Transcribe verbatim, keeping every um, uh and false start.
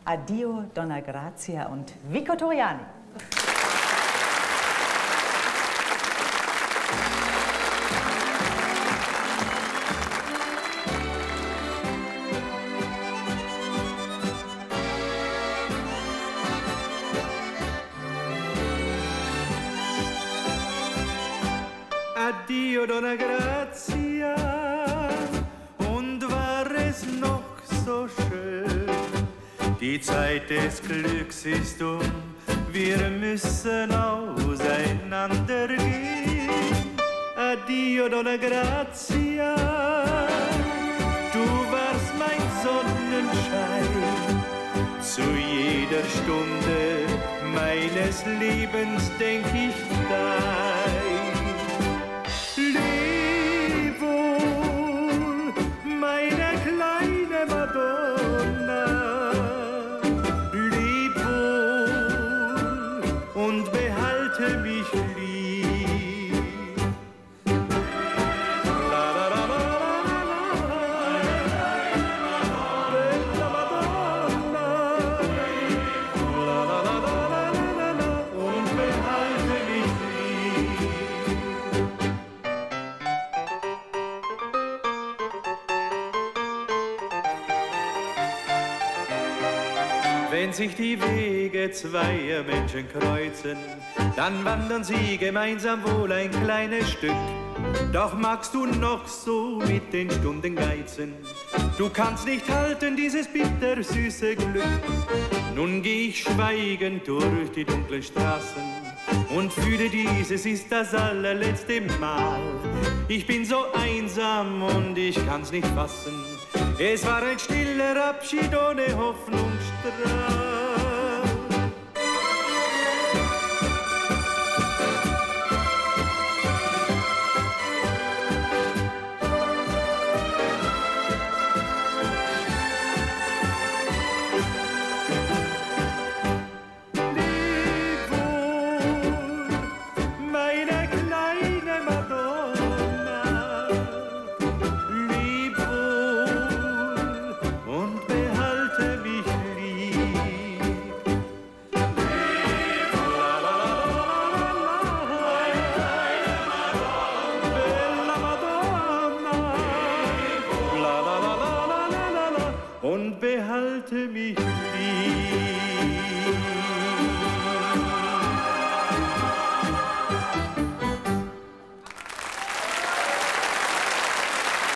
Addio, Donna Grazia und Vico Toriani. Addio, Donna Grazia, und war es noch so schön. Die Zeit des Glücks ist um, wir müssen auseinandergehen. Addio, Donna Grazia, du warst mein Sonnenschein. Zu jeder Stunde meines Lebens denk ich dein. Leb wohl, meine kleine Madonna, leb wohl und behalte mich lieb. La la la la la la, bella Madonna, la la la la la la, und behalte mich lieb. Wenn sich die Wege zweier Menschen kreuzen, dann wandern sie gemeinsam wohl ein kleines Stück. Doch magst du noch so mit den Stunden geizen, du kannst nicht halten dieses bittersüße Glück. Nun geh ich schweigend durch die dunklen Straßen und fühle, dieses ist das allerletzte Mal. Ich bin so einsam und ich kann's nicht fassen. Es war ein stiller Abschied ohne Hoffnungsstrahl. Leb wohl, meine kleine Madonna, leb wohl und behalte mich lieb. La la la la la, bella Madonna, la la la la la la, und behalte mich lieb.